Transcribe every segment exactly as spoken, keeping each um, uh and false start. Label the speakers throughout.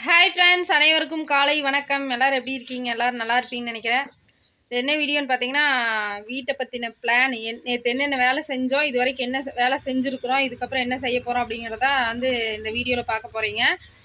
Speaker 1: Hi friends, அனைவருக்கும் காலை வணக்கம். எல்லோரும் எப்படி இருக்கீங்க? எல்லோரும் நல்லா இருப்பீங்கன்னு நினைக்கிறேன். என்ன வீடியோன்னு பார்த்தீங்கன்னா, வீட்டை பற்றின பிளான் என் நேற்று என்னென்ன வேலை செஞ்சோம், இது வரைக்கும் என்ன வேலை செஞ்சுருக்குறோம், இதுக்கப்புறம் என்ன செய்ய போகிறோம் அப்படிங்கிறத வந்து இந்த வீடியோவில் பார்க்க போகிறீங்க.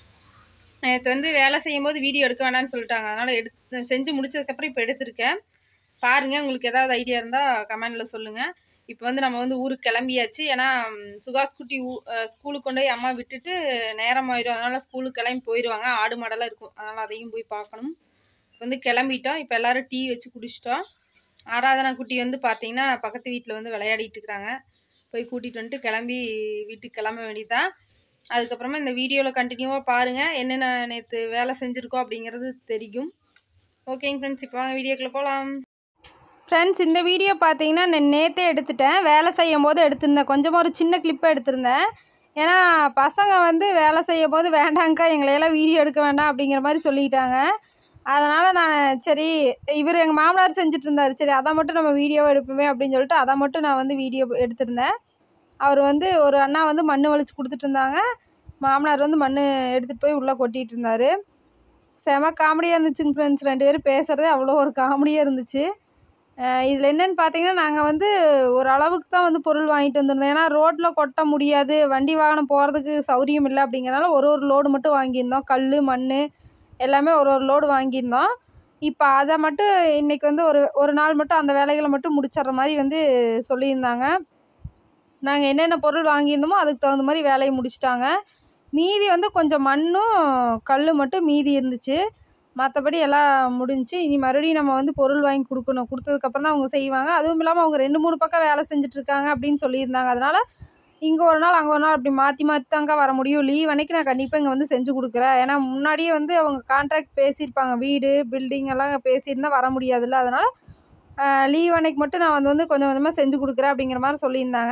Speaker 1: நேற்று வந்து வேலை செய்யும்போது வீடியோ எடுக்க வேண்டாம்னு சொல்லிட்டாங்க. அதனால் எடுத்து செஞ்சு முடிச்சதுக்கப்புறம் இப்போ எடுத்திருக்கேன். பாருங்கள், உங்களுக்கு ஏதாவது ஐடியா இருந்தால் கமெண்டில் சொல்லுங்கள். இப்போ வந்து நம்ம வந்து ஊருக்கு கிளம்பியாச்சு. ஏன்னா சுகாஸ் குட்டி ஊ ஸ்கூலுக்கு கொண்டு போய் அம்மா விட்டுட்டு நேரம் ஆயிடும். அதனால் ஸ்கூலுக்கு கிளம்பி போயிடுவாங்க. ஆடு மாடெல்லாம் இருக்கும், அதனால் அதையும் போய் பார்க்கணும். இப்போ வந்து கிளம்பிட்டோம். இப்போ எல்லோரும் டீ வச்சு குடிச்சிட்டோம். ஆராதனா குட்டி வந்து பார்த்திங்கன்னா பக்கத்து வீட்டில் வந்து விளையாடிட்டு இருக்கிறாங்க. போய் கூட்டிகிட்டு வந்துட்டு கிளம்பி வீட்டுக்கு கிளம்ப வேண்டியதான். அதுக்கப்புறமா இந்த வீடியோவில் கண்டினியூவாக பாருங்கள், என்னென்ன நேற்று வேலை செஞ்சுருக்கோம் அப்படிங்கிறது தெரியும். ஓகேங்க ஃப்ரெண்ட்ஸ், இப்போ வாங்க வீடியோக்குள்ளே போகலாம். ஃப்ரெண்ட்ஸ், இந்த வீடியோ பார்த்தீங்கன்னா நான் நேற்றே எடுத்துட்டேன். வேலை செய்யும் போது எடுத்திருந்தேன். கொஞ்சமாக ஒரு சின்ன கிளிப்பை எடுத்திருந்தேன். ஏன்னா பசங்க வந்து வேலை செய்யும் போது வேண்டாங்க்கா, எங்களையெல்லாம் வீடியோ எடுக்க வேண்டாம் அப்படிங்கிற மாதிரி சொல்லிட்டாங்க. அதனால் நான் சரி, இவர் எங்கள் மாமனார் செஞ்சுட்டு இருந்தார், சரி அதை மட்டும் நம்ம வீடியோவை எடுப்போமே அப்படின்னு சொல்லிட்டு அதை மட்டும் நான் வந்து வீடியோ எடுத்திருந்தேன். அவர் வந்து ஒரு அண்ணா வந்து மண் வலிச்சு கொடுத்துட்டு இருந்தாங்க. மாமனார் வந்து மண் எடுத்துகிட்டு போய் உள்ளே கொட்டிகிட்டு இருந்தார். செம காமெடியாக இருந்துச்சுங்க ஃப்ரெண்ட்ஸ். ரெண்டு பேரும் பேசுகிறதே அவ்வளோ ஒரு காமெடியாக இருந்துச்சு. இதில் என்னென்னு பார்த்தீங்கன்னா, நாங்கள் வந்து ஒரு அளவுக்கு தான் வந்து பொருள் வாங்கிட்டு வந்திருந்தோம். ஏன்னா ரோட்டில் கொட்ட முடியாது, வண்டி வாகனம் போகிறதுக்கு சௌரியம் இல்லை அப்படிங்கிறனால ஒரு ஒரு லோடு மட்டும் வாங்கியிருந்தோம். கல், மண் எல்லாமே ஒரு ஒரு லோடு வாங்கியிருந்தோம். இப்போ அதை மட்டும் இன்றைக்கி வந்து ஒரு ஒரு நாள் மட்டும் அந்த வேலைகளை மட்டும் முடிச்சிட்ற மாதிரி வந்து சொல்லியிருந்தாங்க. நாங்கள் என்னென்ன பொருள் வாங்கியிருந்தோமோ அதுக்கு தகுந்த மாதிரி வேலையை முடிச்சிட்டாங்க. மீதி வந்து கொஞ்சம் மண்ணும் கல் மட்டும் மீதி இருந்துச்சு. மற்றபடி எல்லாம் முடிஞ்சு. இனி மறுபடியும் நம்ம வந்து பொருள் வாங்கி கொடுக்கணும். கொடுத்ததுக்கப்புறம் தான் அவங்க செய்வாங்க. அதுவும் இல்லாமல் அவங்க ரெண்டு மூணு பக்கம் வேலை செஞ்சுட்ருக்காங்க அப்படின்னு சொல்லியிருந்தாங்க. அதனால் இங்கே ஒரு நாள் அங்கே ஒரு நாள் அப்படி மாற்றி மாற்றி தாங்க வர முடியும். லீவ் அன்றைக்கி நான் கண்டிப்பாக இங்கே வந்து செஞ்சு கொடுக்குறேன். ஏன்னா முன்னாடியே வந்து அவங்க கான்ட்ராக்ட் பேசியிருப்பாங்க, வீடு பில்டிங் எல்லாம் பேசியிருந்தால் வர முடியாதுல்ல. அதனால் லீவ் அன்றைக்கி மட்டும் நான் வந்து வந்து கொஞ்சம் கொஞ்சமாக செஞ்சு கொடுக்குறேன் அப்படிங்கிற மாதிரி சொல்லியிருந்தாங்க.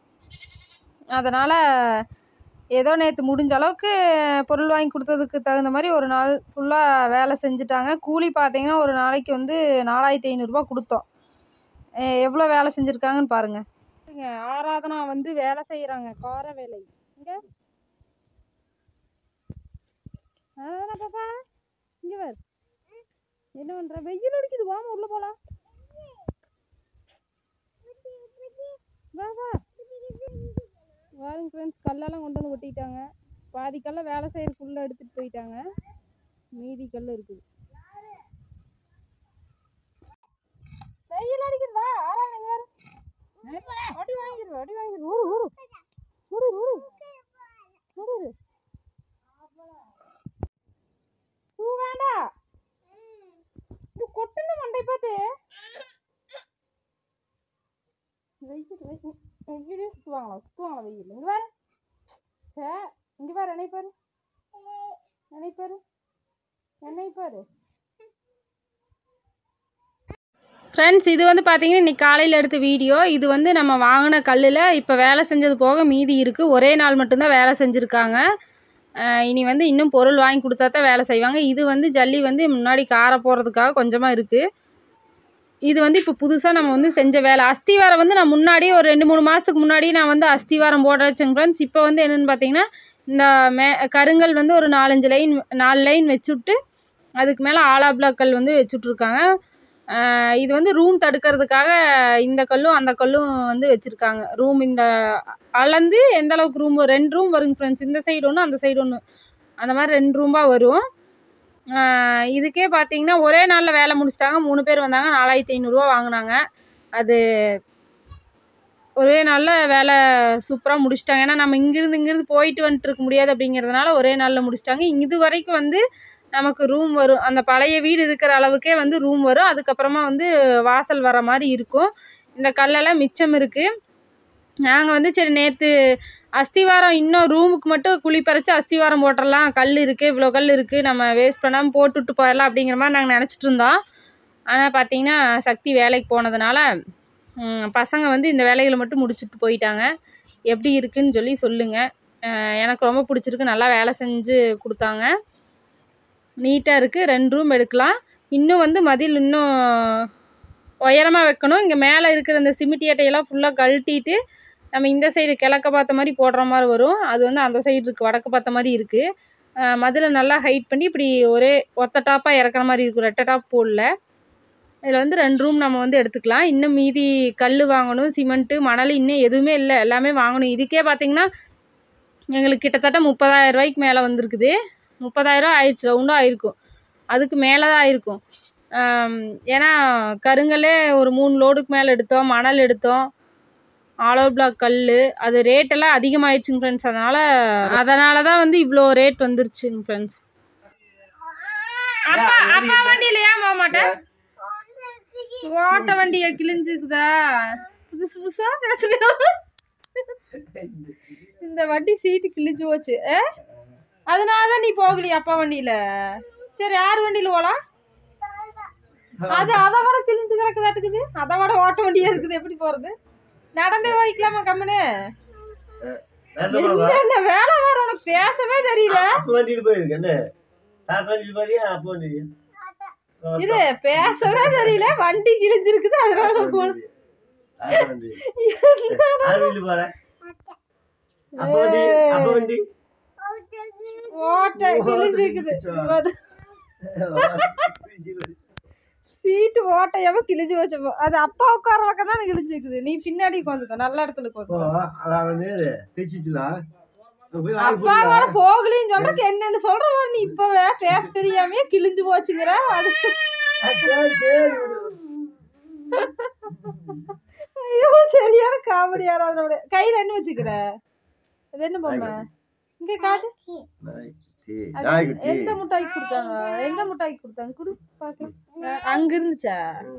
Speaker 1: அதனால் ஏதோ நேற்று முடிஞ்ச அளவுக்கு பொருள் வாங்கி கொடுத்ததுக்கு தகுந்த மாதிரி ஒரு நாள் ஃபுல்லாக வேலை செஞ்சுட்டாங்க. கூலி பார்த்திங்கன்னா ஒரு நாளைக்கு வந்து நாலாயிரத்தி ஐநூறுரூவா கொடுத்தோம். எவ்வளோ வேலை செஞ்சுருக்காங்கன்னு பாருங்கள். இங்கே ஆராதனா வந்து வேலை செய்கிறாங்க, கார வேலை. இங்கே ஆராதனா பாப்பா, இங்கே வேறு என்ன பண்ணுற? வெயில் அடிக்குது, வாங்க உள்ளே போகலாம். வா வா வாங்க ஃப்ரெண்ட்ஸ், கல்லெல்லாம் கொண்டு வந்து கொட்டிட்டாங்க. பாதி கல்லை வேலை செய்யறதுக்குள்ளே எடுத்துகிட்டு போயிட்டாங்க. மீதி கல் இருக்குது. வெயில் அடிக்குது, வா ஆறாங்க வேறு அடி வாங்கிடு அடி வாங்கிடு ஊரு ஊரு ஊரு ஊரு ஊரு பூ வேண்டா, இது கொட்டணும் மண்டை பார்த்து. வெயில் வெயிலே சுற்றுவாங்களா சுற்றுவாங்களா வெயில். இங்கே வேறு சே இங்கே வேறு என்னை பாரு என்னை பாரு என்னை பாரு ஃப்ரெண்ட்ஸ். இது வந்து பார்த்தீங்கன்னா இன்றைக்கி காலையில் எடுத்த வீடியோ. இது வந்து நம்ம வாங்கின கல்லில் இப்போ வேலை செஞ்சது போக மீதி இருக்குது. ஒரே நாள் மட்டும்தான் வேலை செஞ்சுருக்காங்க. இனி வந்து இன்னும் பொருள் வாங்கி கொடுத்தா தான் வேலை செய்வாங்க. இது வந்து ஜல்லி வந்து முன்னாடி காரை போடுறதுக்காக கொஞ்சமாக இருக்குது. இது வந்து இப்போ புதுசாக நம்ம வந்து செஞ்ச வேலை. அஸ்திவாரம் வந்து நான் முன்னாடியே ஒரு ரெண்டு மூணு மாதத்துக்கு முன்னாடி நான் வந்து அஸ்திவாரம் போட வச்சேங்க ஃப்ரெண்ட்ஸ். இப்போ வந்து என்னென்னு பார்த்தீங்கன்னா, இந்த மே கருங்கல் வந்து ஒரு நாலஞ்சு லைன் நாலு லைன் வச்சுட்டு அதுக்கு மேலே ஆலா பிளாக் கல் வந்து வச்சுட்ருக்காங்க. இது வந்து ரூம் தடுக்கிறதுக்காக இந்த கல்லும் அந்த கல்லும் வந்து வச்சுருக்காங்க. ரூம் இந்த அளந்து எந்த அளவுக்கு ரூம் ரெண்டு ரூம் வருங்க ஃப்ரெண்ட்ஸ். இந்த சைடு ஒன்று அந்த சைடு ஒன்று, அந்த மாதிரி ரெண்டு ரூமாக வரும். இதுக்கே பார்த்தீங்கன்னா ஒரே நாளில் வேலை முடிச்சிட்டாங்க. மூணு பேர் வந்தாங்க, நாலாயிரத்தி ஐநூறுரூவா வாங்கினாங்க. அது ஒரே நாளில் வேலை சூப்பராக முடிச்சிட்டாங்க. ஏன்னா நம்ம இங்கேருந்து இங்கேருந்து போயிட்டு வந்துட்டு இருக்க முடியாது அப்படிங்கிறதுனால ஒரே நாளில் முடிச்சிட்டாங்க. இது வரைக்கும் வந்து நமக்கு ரூம் வரும், அந்த பழைய வீடு இருக்கிற அளவுக்கே வந்து ரூம் வரும். அதுக்கப்புறமா வந்து வாசல் வர மாதிரி இருக்கும். இந்த கல்லெல்லாம் மிச்சம் இருக்குது. நாங்கள் வந்து சரி நேற்று அஸ்திவாரம் இன்னும் ரூமுக்கு மட்டும் குழி பறித்து அஸ்திவாரம் போட்டுடலாம், கல் இருக்குது இவ்வளோ கல் இருக்குது, நம்ம வேஸ்ட் பண்ணாமல் போட்டுவிட்டு போயிடலாம் அப்படிங்கிற மாதிரி நாங்கள் நினச்சிட்டு இருந்தோம். ஆனால் பார்த்திங்கன்னா சக்தி வேலைக்கு போனதுனால பசங்க வந்து இந்த வேலைகளை மட்டும் முடிச்சுட்டு போயிட்டாங்க. எப்படி இருக்குதுன்னு சொல்லி சொல்லுங்கள். எனக்கு ரொம்ப பிடிச்சிருக்கு, நல்லா வேலை செஞ்சு கொடுத்தாங்க. நீட்டாக இருக்குது. ரெண்டு ரூம் எடுக்கலாம். இன்னும் வந்து மதில் இன்னும் உயரமாக வைக்கணும். இங்கே மேலே இருக்கிற இந்த சிமிட்டி அட்டையெல்லாம் ஃபுல்லாக கழட்டிட்டு நம்ம இந்த சைடு கிழக்க பார்த்த மாதிரி போடுற மாதிரி வரும். அது வந்து அந்த சைடு இருக்குது, வடக்கு பார்த்த மாதிரி இருக்குது. மதிலை நல்லா ஹைட் பண்ணி இப்படி ஒரே ஒத்த டாப்பாக இறக்குற மாதிரி இருக்கும், ரெட்டை டாப் போடல. இதில் வந்து ரெண்டு ரூம் நம்ம வந்து எடுத்துக்கலாம். இன்னும் மீதி கல் வாங்கணும், சிமெண்ட்டு மணல் இன்னும் எதுவுமே இல்லை, எல்லாமே வாங்கணும். இதுக்கே பார்த்திங்கன்னா எங்களுக்கு கிட்டத்தட்ட முப்பதாயிரம் ரூபாய்க்கு மேலே வந்திருக்குது. முப்பதாயிரம் ஆயிடுச்சு, ரவுண்டும் ஆயிருக்கும், அதுக்கு மேலே தான் ஆயிருக்கும். ஏன்னா கருங்கல்லே ஒரு மூணு லோடுக்கு மேலே எடுத்தோம், மணல் எடுத்தோம், ஆலோ பிளாக் கல், அது ரேட்டெல்லாம் அதிகமாகிடுச்சுங்க ஃப்ரெண்ட்ஸ். அதனால் அதனால தான் வந்து இவ்வளோ ரேட் வந்துருச்சுங்க ஃப்ரெண்ட்ஸ். அப்பா அப்பா வண்டியில் ஏன் போக மாட்டேன்? ஓட்ட வண்டியை கிழிஞ்சுக்குதா? புதுசு புதுசாக பேசுகிறோம். இந்த வண்டி சீட்டு கிழிஞ்சு போச்சு, அதனால தான் நீ போகலையா அப்பா வண்டியில்? சரி யார் வண்டியில் போகலாம்? அது அதை விட கிழிஞ்சு கிடக்குதாட்டுக்குது, அதை விட ஓட்ட வண்டியாக இருக்குது, எப்படி போகிறது? நடந்தே போய்க்கலாமா கம்முன்னு? என்ன வேலை வர உனக்கு பேசவே தெரியல. இது பேசவே தெரியல, வண்டி கிழிஞ்சிருக்குது அதனால போன ஓட்ட கிழிஞ்சிருக்குது. சீட்டு ஓட்டையாவ கிழிஞ்சு வச்சப்போ அது அப்பா உட்கார பக்கம் தான் கிழிஞ்சிருக்குது. நீ பின்னாடி உட்காந்துக்கோ, நல்ல இடத்துல உட்காந்து. அப்பா கூட போகலின்னு சொல்றதுக்கு என்னன்னு சொல்ற மாதிரி நீ இப்பவே பேச தெரியாமே கிழிஞ்சு போச்சுங்கிற. ஐயோ சரியான காமெடி. யாராவது கையில என்ன வச்சுக்கிற? அது என்ன பொம்மை? இங்க காட்டு. எந்த முட்டாய் கொடுத்தாங்க? எந்த முட்டாய் கொடுத்தாங்க? குடு பாக்கலாம். அங்க இருந்துச்சா?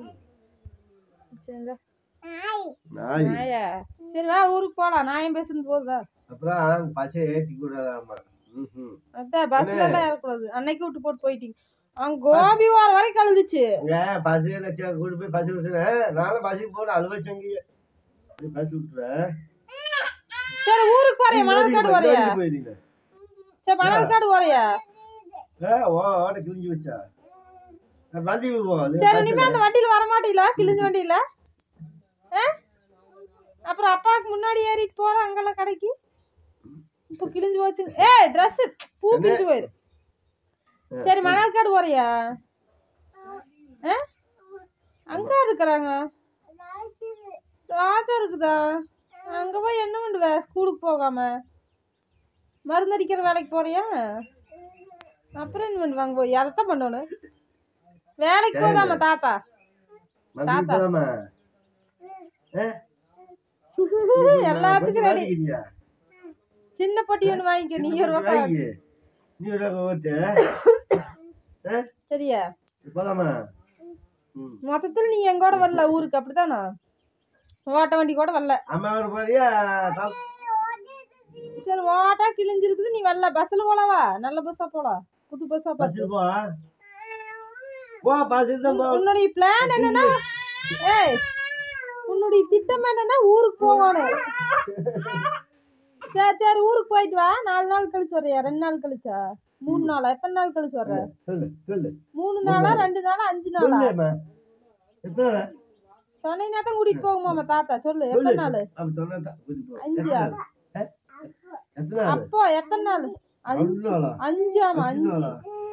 Speaker 1: சரி வா ஊருக்கு போலாம். நான் ஏன் பேசுறது போதா? அப்புறம் பஸ் ஏத்தி கூடாதாமா. அதான் பஸ்ல எல்லாம் ஏறக்கூடாது. அன்னைக்கு விட்டு போட்டு போயிட்டீங்க. அவங்க கோபி வார வரைக்கும் கழுதுச்சு. பஸ்ல கூட்டு போய் பஸ் விட்டுறேன். நானும் பஸ்ஸுக்கு போன அலுவலி பஸ் விட்டுறேன். சரி ஊருக்கு போறியா? மணல்காடு போறியா? சரி மணல்காடு போறியா? ஓட கிழிஞ்சு வச்சா வண்டி போ. சரி இனிமே அந்த வண்டியில வர மாட்டீங்களா? கிழிஞ்ச வண்டியில அப்புறம் அப்பாவுக்கு முன்னாடி ஏறிட்டு போற அங்கெல்லாம் கடைக்கு. இப்போ கிழிஞ்சு போச்சு. ஏய் ட்ரெஸ் பூ பிஞ்சு போயிரு. சரி மணல்காடு போறியா? அங்க இருக்கிறாங்க தாத்தா இருக்குதா? அங்க போய் என்ன பண்ணுவ? ஸ்கூலுக்கு போகாம மருந்தடிக்கிற வேலைக்கு போறியா? அப்புறம் என்ன பண்ணுவாங்க? போய் அதைத்தான் பண்ணணும். வேலைக்கு போதாம தாத்தா தாத்தா எல்லாத்துக்கும் ரெடி. சின்ன பொட்டி ஒண்ணு வாங்கிக்க. நீ ஒரு சரியா? மொத்தத்துல நீ எங்கூட வரல ஊருக்கு, அப்படித்தானா? ஓட்ட வண்டி கூட வரல. சரி ஓட்டா கிழிஞ்சிருக்குது, நீ வரல. பஸ்ல போலவா? நல்ல பஸ்ஸா போலாம், புது பஸ்ஸா பார்த்து. உன்னுடைய பிளான் என்னன்னா, ஏய் உன்னுடைய திட்டம் என்னன்னா ஊருக்கு போகணும். சரி சரி ஊருக்கு போயிட்டு வா. நாலு நாள் கழிச்சு வர்றியா? ரெண்டு நாள் கழிச்சா? மூணு நாளா? எத்தனை நாள் கழிச்சு வர்ற? மூணு நாளா ரெண்டு நாளா அஞ்சு நாளா? சொன்னீங்கன்னா தான் கூட்டிட்டு போகுமாமா தாத்தா. சொல்லு எத்தனை நாள்? அஞ்சு. அப்போ எத்தனை நாள்? அஞ்சு. அஞ்சாமா? அஞ்சு.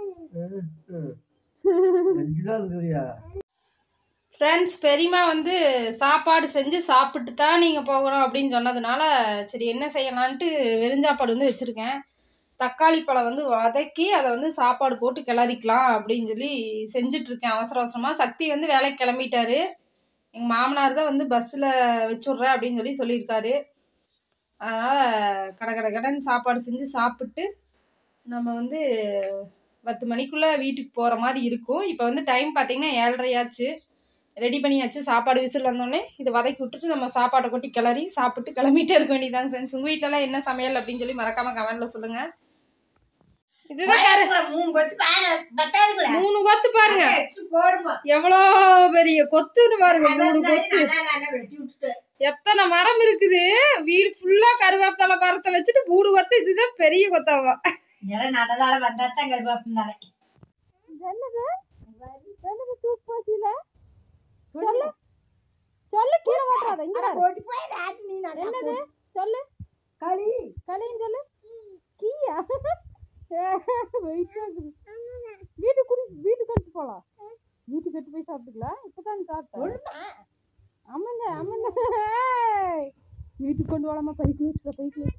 Speaker 1: ஃப்ரெண்ட்ஸ் பெரியம்மா வந்து சாப்பாடு செஞ்சு சாப்பிட்டு தான் நீங்கள் போகணும் அப்படின்னு சொன்னதுனால சரி என்ன செய்யலான்ட்டு வெறுஞ்சாப்பாடு வந்து வச்சுருக்கேன். தக்காளி பழம் வந்து வதக்கி அதை வந்து சாப்பாடு போட்டு கிளறிக்கலாம் அப்படின்னு சொல்லி செஞ்சிட்ருக்கேன் அவசர அவசரமாக. சக்தி வந்து வேலைக்கு கிளம்பிட்டாரு. எங்கள் மாமனார் தான் வந்து பஸ்ஸில் வச்சுட்றேன் அப்படின்னு சொல்லி சொல்லியிருக்காரு. அதனால் கடை கடை கடன் சாப்பாடு செஞ்சு சாப்பிட்டு நம்ம வந்து பத்து மணிக்குள்ளே வீட்டுக்கு போகிற மாதிரி இருக்கும். இப்போ வந்து டைம் பார்த்திங்கன்னா ஏழரையாச்சு. ரெடி பண்ணியாச்சு. சாப்பாடு விசில் வந்தோடனே இதை வதக்கி விட்டுட்டு நம்ம சாப்பாடை கொட்டி கிளறி சாப்பிட்டு கிளம்பிட்டே இருக்க வேண்டியதாங்க ஃப்ரெண்ட்ஸ். உங்கள் வீட்டிலலாம் என்ன சமையல் அப்படின்னு சொல்லி மறக்காமல் கமெண்ட்டில் சொல்லுங்கள். இதுதான் மூணு கொத்து பாருங்க, எவ்வளோ பெரிய கொத்துன்னு பாருங்க. மூணு கொத்து எத்தனை மரம் இருக்குது. வீடு ஃபுல்லா கருவேப்பிலை மரத்தை வச்சுட்டு மூணு கொத்து. இதுதான் பெரிய கொத்தாவா? நல்லதால வந்தாத்தான் கருவேப்பிலை. என்னது என்னது தூக்கு போச்சுல? சொல்லு சொல்லு, கீழே ஓட்டாத. இங்க ஓடி போய் ராட்டி நீ. என்னது சொல்லு? களி. களின்னு சொல்லு. கீயா? வீட்டுக்கு வீட்டுக்கு எடுத்து போகலாம். வீட்டுக்கு எடுத்து போய் சாப்பிட்டுக்கலாம். இப்போதான் சாப்பிட்டேன். ஆமாங்க ஆமாங்க. வீட்டுக்கு கொண்டு போகலாமா? பைக்கில் வச்சுக்கோ பைக்கில்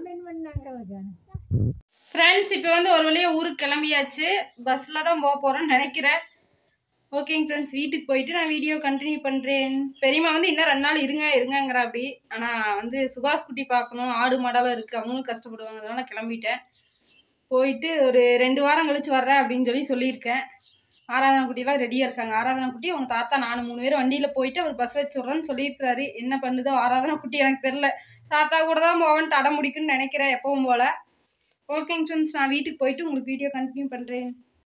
Speaker 1: ஃப்ரெண்ட்ஸ். இப்போ வந்து ஒரு வழியாக ஊருக்கு கிளம்பியாச்சு. பஸ்ஸில் தான் போக போகிறோன்னு நினைக்கிறேன். ஓகேங்க ஃப்ரெண்ட்ஸ், வீட்டுக்கு போயிட்டு நான் வீடியோ கண்டினியூ பண்ணுறேன். பெரியம்மா வந்து இன்னும் ரெண்டு நாள் இருங்க இருங்கங்கிற அப்படி. ஆனால் வந்து சுபாஷ் குட்டி பார்க்கணும், ஆடு மாடெல்லாம் இருக்குது, அவங்களும் கஷ்டப்படுவாங்க. அதனால கிளம்பிட்டேன். போயிட்டு ஒரு ரெண்டு வாரம் கழிச்சு வர்றேன் அப்படின்னு சொல்லி சொல்லியிருக்கேன். ஆராதனா குட்டியெல்லாம் ரெடியாக இருக்காங்க. ஆராதனா குட்டி அவங்க தாத்தா நானும் மூணு பேரும் வண்டியில் போயிட்டு அவர் பஸ் வச்சு விட்றேன்னு சொல்லியிருக்கிறாரு. என்ன பண்ணுதோ ஆராதனா குட்டி எனக்கு தெரில. தாத்தா கூட தான் போவேன்ட்டு அடம் முடிக்குன்னு நினைக்கிறேன் எப்பவும் போல். ஓகேங்க ஃப்ரெண்ட்ஸ், நான் வீட்டுக்கு போயிட்டு உங்களுக்கு வீடியோ கண்டினியூ பண்ணுறேன்.